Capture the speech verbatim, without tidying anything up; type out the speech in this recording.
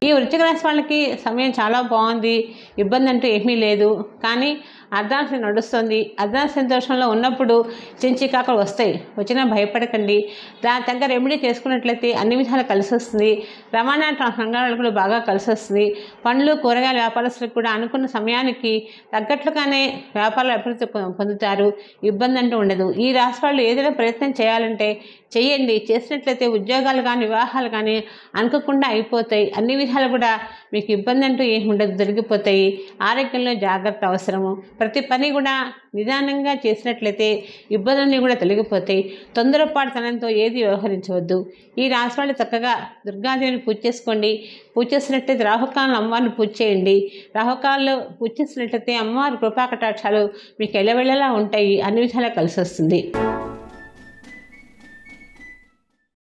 వృశ్చిక రాశి వాళ్ళకి సమయం చాలా బాగుంది, ఇబ్బంది అంటూ ఏమీ లేదు. కానీ అర్ధాంశ నడుస్తుంది. అర్ధాంశ దోషంలో ఉన్నప్పుడు చించికాకులు వస్తాయి, వచ్చినా భయపడకండి. దాని తగ్గ రెమెడీ చేసుకున్నట్లయితే అన్ని విధాలు కలిసి వస్తుంది. రవాణా రంగాలకు కూడా బాగా కలిసి వస్తుంది. పండ్లు కూరగాయల వ్యాపారస్తులకు కూడా అనుకున్న సమయానికి తగ్గట్లుగానే వ్యాపారాలు అభివృద్ధి పొందుతారు, ఇబ్బంది అంటూ ఉండదు. ఈ రాశి వాళ్ళు ఏదైనా ప్రయత్నం చేయాలంటే చేయండి. చేసినట్లయితే ఉద్యోగాలు కానీ వివాహాలు కానీ అనుకోకుండా అయిపోతాయి. అన్ని విధాలు కూడా మీకు ఇబ్బంది అంటూ ఏమి ఉండదు, దొరికిపోతాయి. ఆరోగ్యంలో జాగ్రత్త అవసరము. ప్రతి పని కూడా నిదానంగా చేసినట్లయితే ఇబ్బందులన్నీ కూడా తొలగిపోతాయి. తొందరపాటుతనంతో ఏది వ్యవహరించవద్దు. ఈ రాశి వాళ్ళు చక్కగా దుర్గాదేవిని పూజ చేసుకోండి. పూజ చేసినట్లయితే రాహుకాలను అమ్మవారిని పూజ చేయండి. రాహుకాలను పూజ చేసినట్లయితే అమ్మవారి కృపాకటాక్షాలు మీకు ఎల్లవెళ్ళలా ఉంటాయి, అన్ని విధాలా కలిసి వస్తుంది.